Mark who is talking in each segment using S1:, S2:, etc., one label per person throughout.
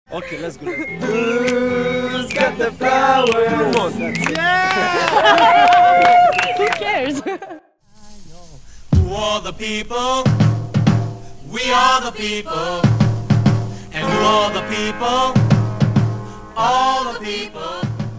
S1: Okay, let's go.
S2: Who's got the flowers?
S1: Come on.
S3: Who cares?
S4: Who are the people? We are the people. And who are the people? All the people.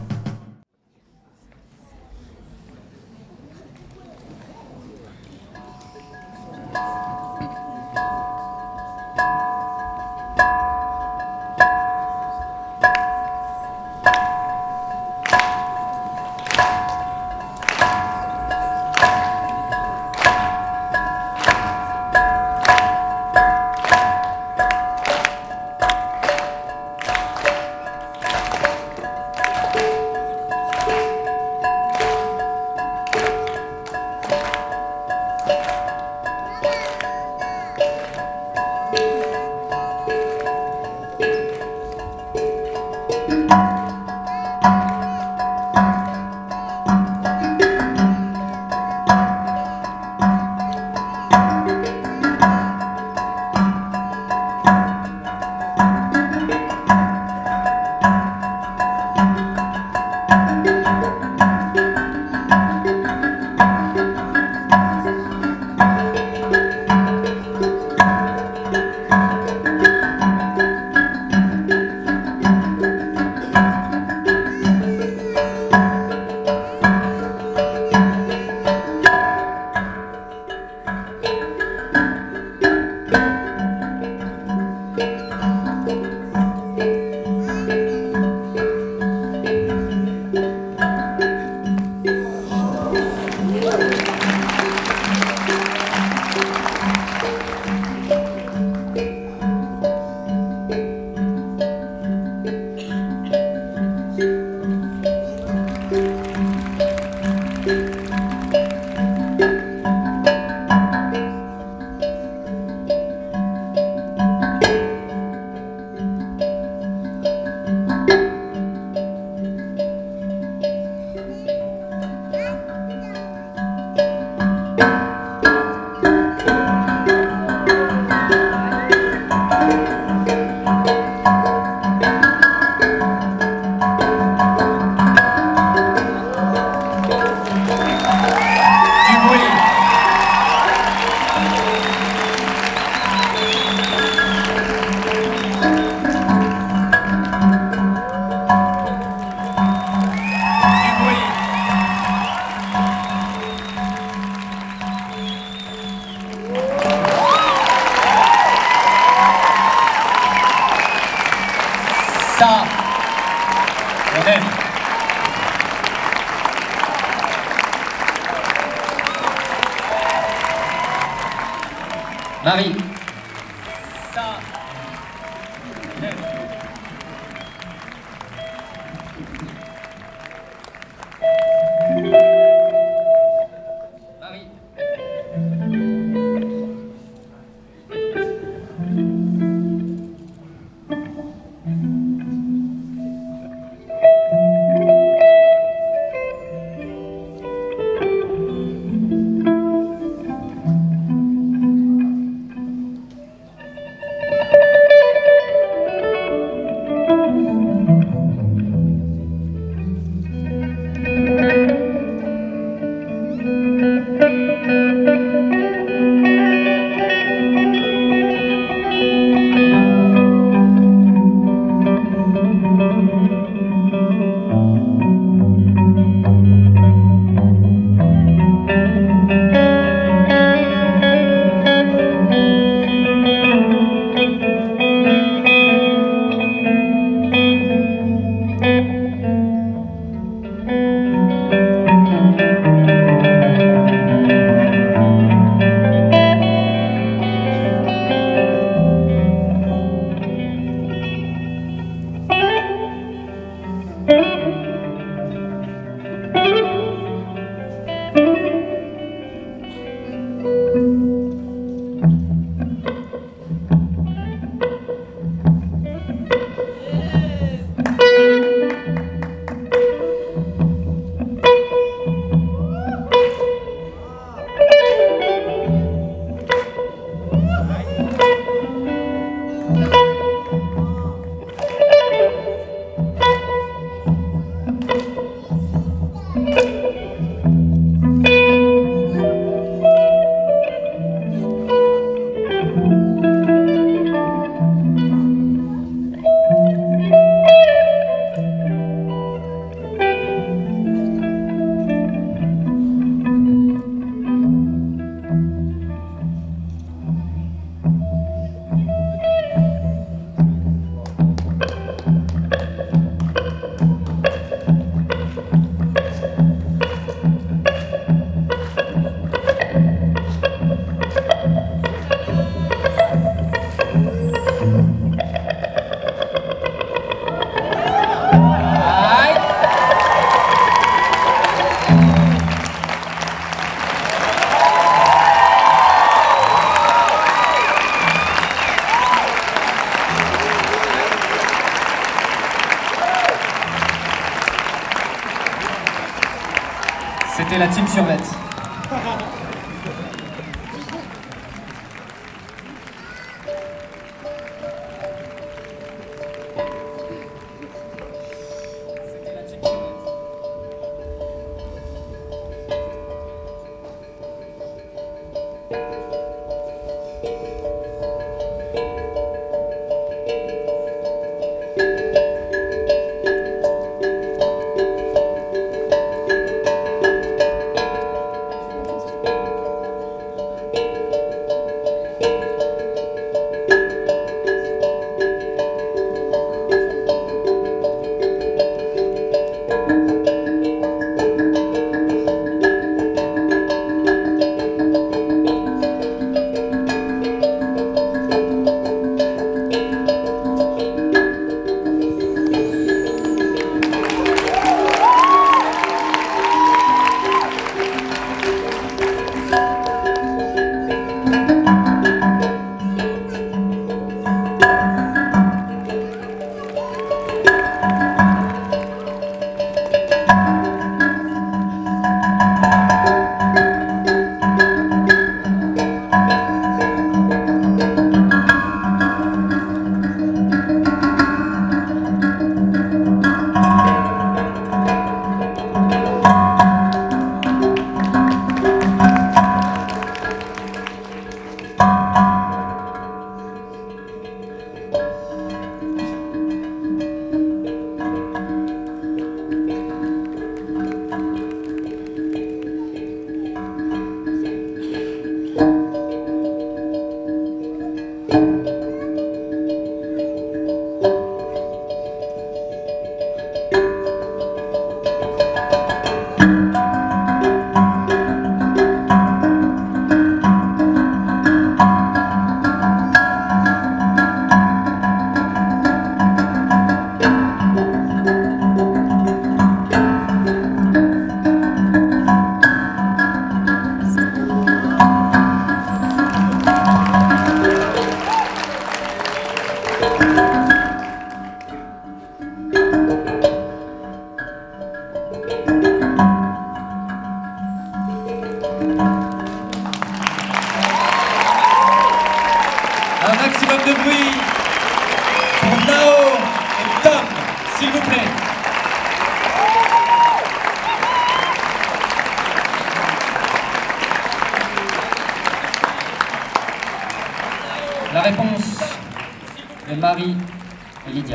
S2: Ça, on aime. Marie. Ça, on aime. Marie. C'était la team Survette. Un maximum de bruit pour Nao et Tom, s'il vous plaît. La réponse de Marie et Lydia.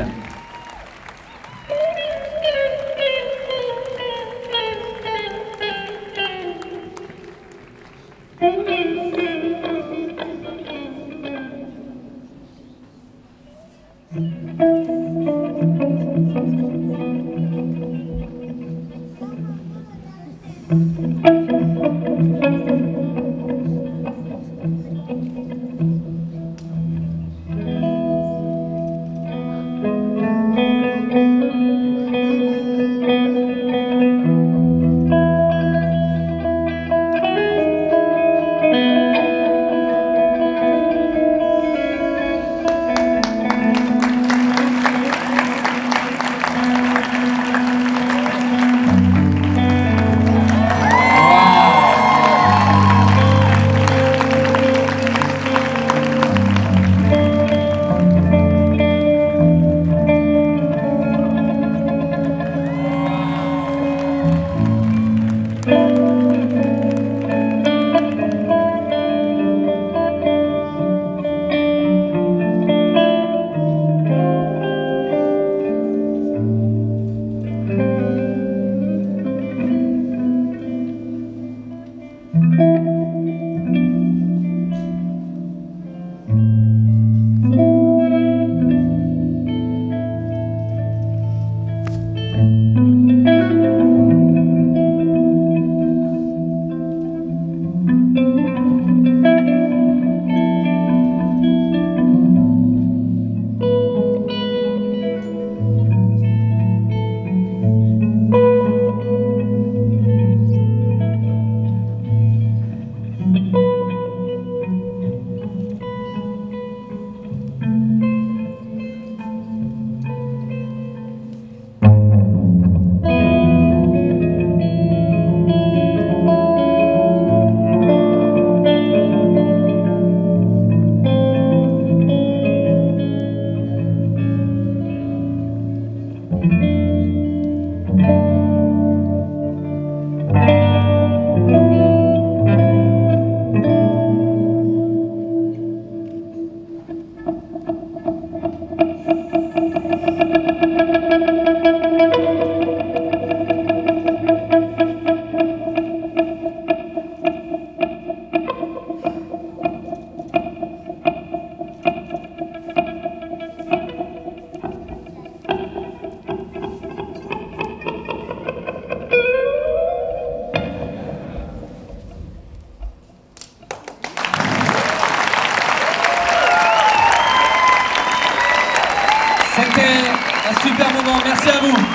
S2: Un super moment, merci à vous.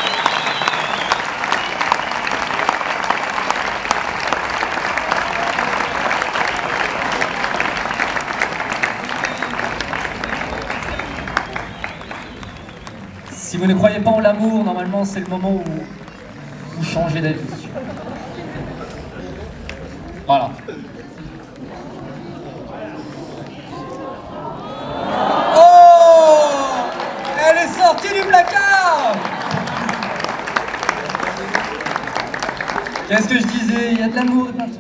S2: Si vous ne croyez pas en l'amour, normalement c'est le moment où vous changez d'avis. Voilà. Oh! Elle est sortie du placard! Qu'est-ce que je disais? Il y a de l'amour de partout.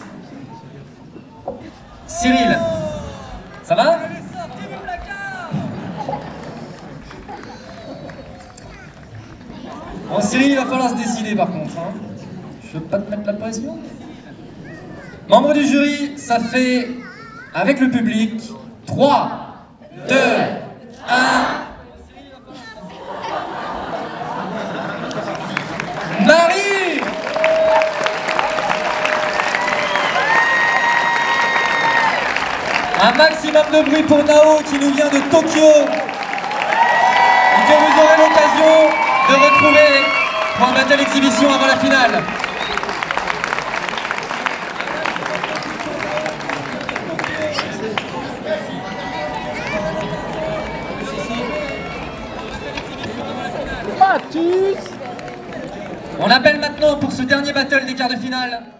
S2: Cyril, ça va? Elle est sortie du placard! Bon, Cyril, il va falloir se décider par contre. Hein. Je veux pas te mettre la pression. Membre du jury, ça fait, avec le public, 3, 2, 1... Marie! Un maximum de bruit pour Nao qui nous vient de Tokyo et que vous aurez l'occasion de retrouver pour un battle exhibition avant la finale. On appelle maintenant pour ce dernier battle des quarts de finale